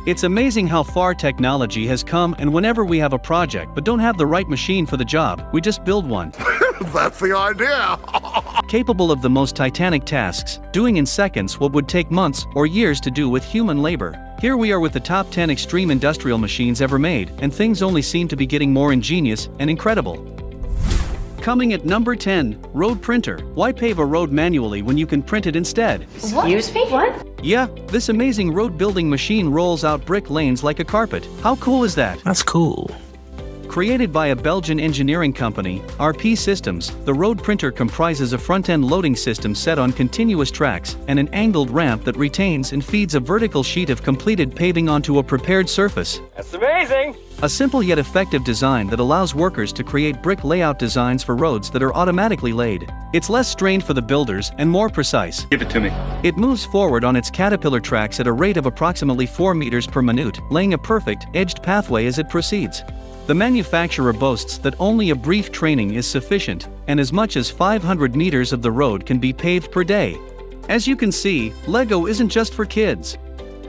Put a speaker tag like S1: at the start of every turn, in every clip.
S1: It's amazing how far technology has come, and whenever we have a project but don't have the right machine for the job, we just build one.
S2: That's the idea!
S1: Capable of the most titanic tasks, doing in seconds what would take months or years to do with human labor. Here we are with the top 10 extreme industrial machines ever made, and things only seem to be getting more ingenious and incredible. Coming at number 10, Road Printer. Why pave a road manually when you can print it instead?
S3: Excuse me? What?
S1: Yeah, this amazing road building machine rolls out brick lanes like a carpet. How cool is that?
S4: That's cool.
S1: Created by a Belgian engineering company, RP Systems, the road printer comprises a front-end loading system set on continuous tracks and an angled ramp that retains and feeds a vertical sheet of completed paving onto a prepared surface.
S5: That's amazing!
S1: A simple yet effective design that allows workers to create brick layout designs for roads that are automatically laid. It's less strained for the builders and more precise.
S5: Give it to me.
S1: It moves forward on its caterpillar tracks at a rate of approximately 4 meters per minute, laying a perfect, edged pathway as it proceeds. The manufacturer boasts that only a brief training is sufficient, and as much as 500 meters of the road can be paved per day. As you can see, Lego isn't just for kids.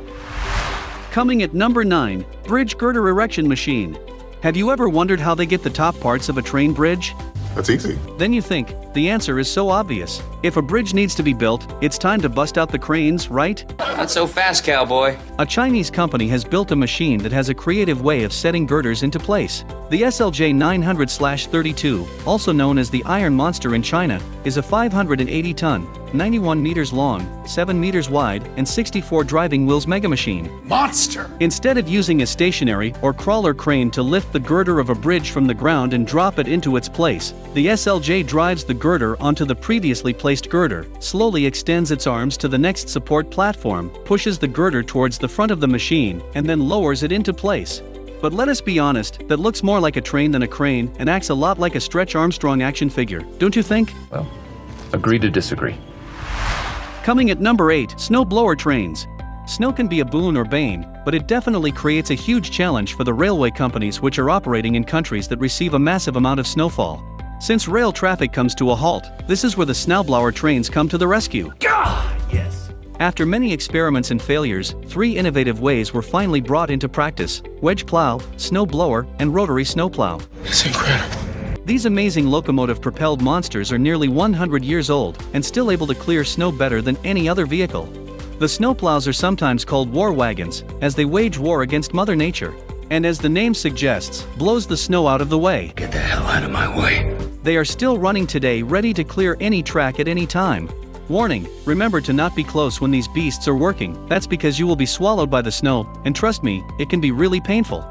S1: Coming at number 9, Bridge Girder Erection Machine. Have you ever wondered how they get the top parts of a train bridge?
S2: That's easy.
S1: Then you think, the answer is so obvious. If a bridge needs to be built, it's time to bust out the cranes, right?
S6: Not so fast, cowboy.
S1: A Chinese company has built a machine that has a creative way of setting girders into place. The SLJ 900/32, also known as the Iron Monster in China, is a 580-ton, 91 meters long, 7 meters wide, and 64 driving wheels megamachine.
S2: Monster!
S1: Instead of using a stationary or crawler crane to lift the girder of a bridge from the ground and drop it into its place, the SLJ drives the girder onto the previously placed girder, slowly extends its arms to the next support platform, pushes the girder towards the front of the machine, and then lowers it into place. But let us be honest, that looks more like a train than a crane and acts a lot like a Stretch Armstrong action figure, don't you think?
S4: Well, agree to disagree.
S1: Coming at number 8, Snowblower Trains. Snow can be a boon or bane, but it definitely creates a huge challenge for the railway companies which are operating in countries that receive a massive amount of snowfall. Since rail traffic comes to a halt, this is where the snowblower trains come to the rescue.
S4: Yes.
S1: After many experiments and failures, 3 innovative ways were finally brought into practice: wedge plow, snow blower, and rotary snowplow.
S2: It's incredible.
S1: These amazing locomotive-propelled monsters are nearly 100 years old and still able to clear snow better than any other vehicle. The snowplows are sometimes called war wagons, as they wage war against Mother Nature, and as the name suggests, blows the snow out of the way.
S6: Get the hell out of my way.
S1: They are still running today, ready to clear any track at any time. Warning, remember to not be close when these beasts are working, that's because you will be swallowed by the snow, and trust me, it can be really painful.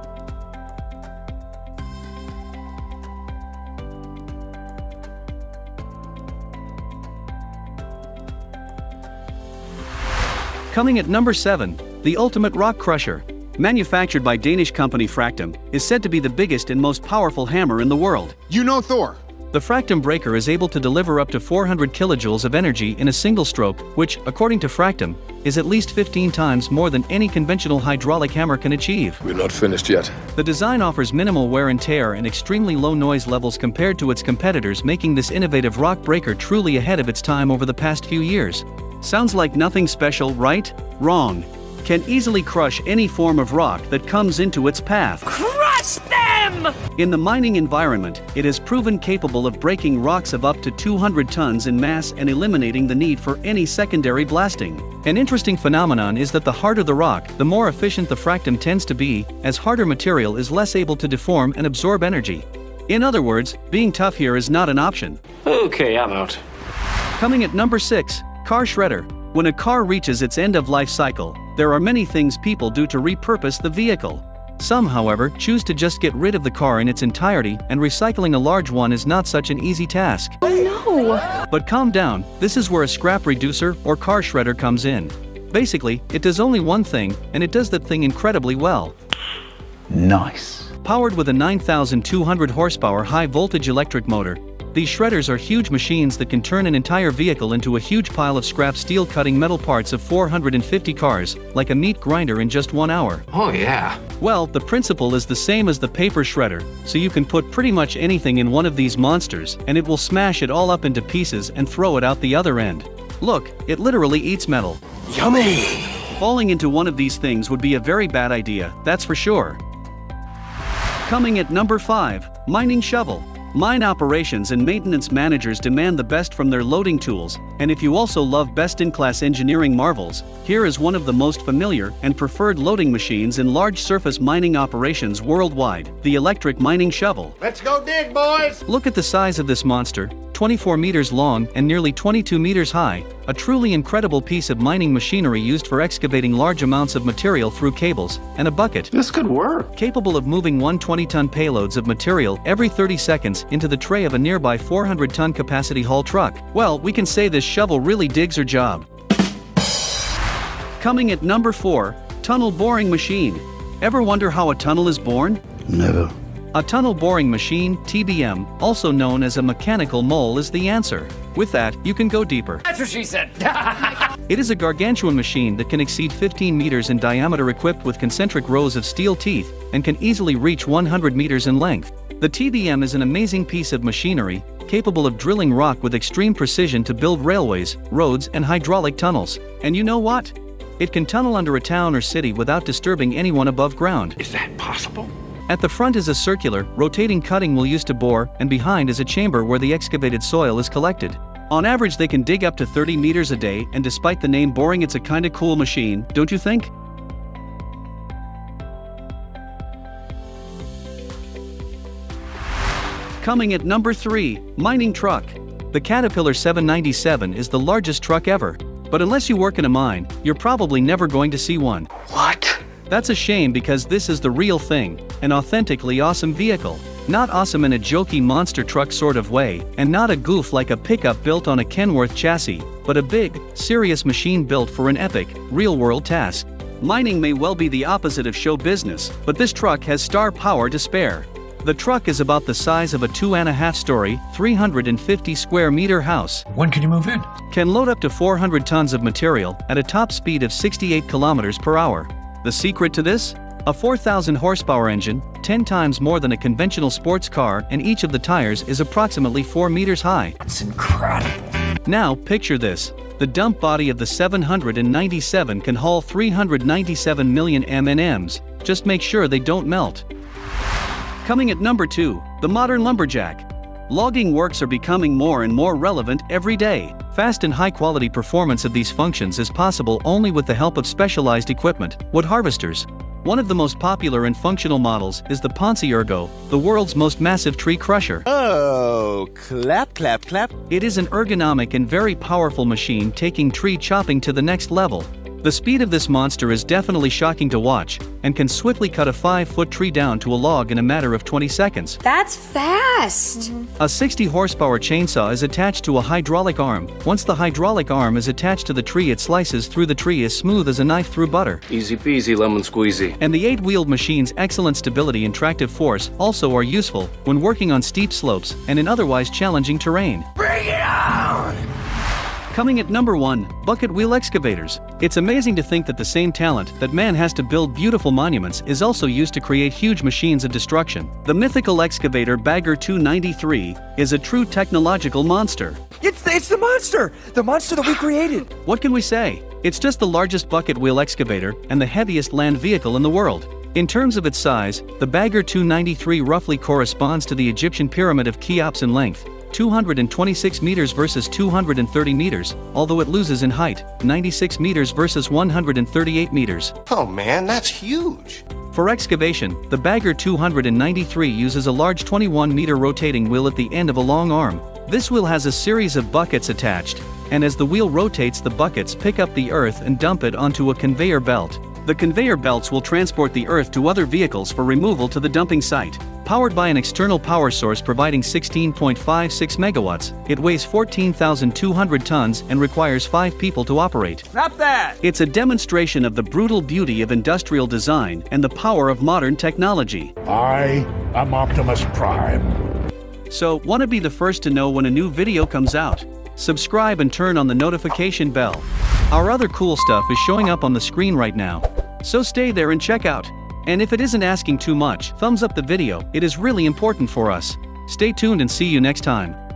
S1: Coming at number 7, the Ultimate Rock Crusher. Manufactured by Danish company Fractum, is said to be the biggest and most powerful hammer in the world.
S2: You know Thor.
S1: The Fractum breaker is able to deliver up to 400 kilojoules of energy in a single stroke, which, according to Fractum, is at least 15 times more than any conventional hydraulic hammer can achieve.
S2: We're not finished yet.
S1: The design offers minimal wear and tear and extremely low noise levels compared to its competitors, making this innovative rock breaker truly ahead of its time over the past few years. Sounds like nothing special, right? Wrong. Can easily crush any form of rock that comes into its path.
S3: Crush them!
S1: In the mining environment, it is proven capable of breaking rocks of up to 200 tons in mass and eliminating the need for any secondary blasting. An interesting phenomenon is that the harder the rock, the more efficient the Fractum tends to be, as harder material is less able to deform and absorb energy. In other words, being tough here is not an option.
S5: Okay, I'm out.
S1: Coming at number 6, Car Shredder. When a car reaches its end-of-life cycle, there are many things people do to repurpose the vehicle. Some, however, choose to just get rid of the car in its entirety, and recycling a large one is not such an easy task.
S3: Oh no!
S1: But calm down, this is where a scrap reducer or car shredder comes in. Basically, it does only one thing, and it does that thing incredibly well.
S4: Nice.
S1: Powered with a 9,200 horsepower high-voltage electric motor, these shredders are huge machines that can turn an entire vehicle into a huge pile of scrap steel, cutting metal parts of 450 cars, like a meat grinder, in just 1 hour.
S6: Oh yeah.
S1: Well, the principle is the same as the paper shredder, so you can put pretty much anything in one of these monsters, and it will smash it all up into pieces and throw it out the other end. Look, it literally eats metal.
S5: Yummy!
S1: Falling into one of these things would be a very bad idea, that's for sure. Coming at number 5, mining shovel. Mine operations and maintenance managers demand the best from their loading tools, and if you also love best-in-class engineering marvels, here is one of the most familiar and preferred loading machines in large surface mining operations worldwide, the electric mining shovel.
S2: Let's go dig, boys!
S1: Look at the size of this monster, 24 meters long and nearly 22 meters high, a truly incredible piece of mining machinery used for excavating large amounts of material through cables and a bucket.
S4: This could work.
S1: Capable of moving 120-ton payloads of material every 30 seconds into the tray of a nearby 400-ton capacity haul truck. Well, we can say this shovel really digs her job. Coming at number 4, tunnel boring machine. Ever wonder how a tunnel is born?
S7: Never.
S1: A tunnel boring machine, TBM, also known as a mechanical mole, is the answer. With that, you can go deeper.
S6: That's what she said.
S1: It is a gargantuan machine that can exceed 15 meters in diameter, equipped with concentric rows of steel teeth, and can easily reach 100 meters in length. The TBM is an amazing piece of machinery, capable of drilling rock with extreme precision to build railways, roads, and hydraulic tunnels. And you know what? It can tunnel under a town or city without disturbing anyone above ground.
S6: Is that possible?
S1: At the front is a circular, rotating cutting wheel used to bore, and behind is a chamber where the excavated soil is collected. On average, they can dig up to 30 meters a day, and despite the name boring, it's a kinda cool machine, don't you think? Coming at number 3, mining truck. The Caterpillar 797 is the largest truck ever. But unless you work in a mine, you're probably never going to see one.
S6: What?
S1: That's a shame, because this is the real thing, an authentically awesome vehicle. Not awesome in a jokey monster truck sort of way, and not a goof like a pickup built on a Kenworth chassis, but a big, serious machine built for an epic, real-world task. Mining may well be the opposite of show business, but this truck has star power to spare. The truck is about the size of a 2.5-story, 350 square meter house.
S6: When can you move in?
S1: Can load up to 400 tons of material at a top speed of 68 kilometers per hour. The secret to this? A 4,000 horsepower engine, 10 times more than a conventional sports car, and each of the tires is approximately 4 meters high.
S6: That's incredible.
S1: Now, picture this. The dump body of the 797 can haul 397 million M&Ms. Just make sure they don't melt. Coming at number 2, the modern lumberjack. Logging works are becoming more and more relevant every day. Fast and high-quality performance of these functions is possible only with the help of specialized equipment, wood harvesters. One of the most popular and functional models is the Ponce Ergo, the world's most massive tree crusher.
S8: Oh, clap, clap, clap.
S1: It is an ergonomic and very powerful machine, taking tree chopping to the next level. The speed of this monster is definitely shocking to watch, and can swiftly cut a 5-foot tree down to a log in a matter of 20 seconds.
S3: That's fast.
S1: A 60 horsepower chainsaw is attached to a hydraulic arm. Once the hydraulic arm is attached to the tree, it slices through the tree as smooth as a knife through butter.
S5: Easy peasy lemon squeezy.
S1: And the 8-wheeled machine's excellent stability and tractive force also are useful when working on steep slopes and in otherwise challenging terrain.
S6: Bring it on!
S1: Coming at number 1, bucket wheel excavators. It's amazing to think that the same talent that man has to build beautiful monuments is also used to create huge machines of destruction. The mythical excavator Bagger 293 is a true technological monster.
S8: It's the monster! The monster that we created!
S1: What can we say? It's just the largest bucket wheel excavator and the heaviest land vehicle in the world. In terms of its size, the Bagger 293 roughly corresponds to the Egyptian pyramid of Cheops in length, 226 meters versus 230 meters, although it loses in height, 96 meters versus 138 meters.
S2: Oh man, that's huge.
S1: For excavation, the Bagger 293 uses a large 21-meter rotating wheel at the end of a long arm. This wheel has a series of buckets attached, and as the wheel rotates, the buckets pick up the earth and dump it onto a conveyor belt. The conveyor belts will transport the earth to other vehicles for removal to the dumping site. Powered by an external power source providing 16.56 megawatts, it weighs 14,200 tons and requires 5 people to operate.
S8: Stop that!
S1: It's a demonstration of the brutal beauty of industrial design and the power of modern technology.
S7: I am Optimus Prime.
S1: So, want to be the first to know when a new video comes out? Subscribe and turn on the notification bell. Our other cool stuff is showing up on the screen right now. So stay there and check out. And if it isn't asking too much, thumbs up the video, it is really important for us. Stay tuned and see you next time.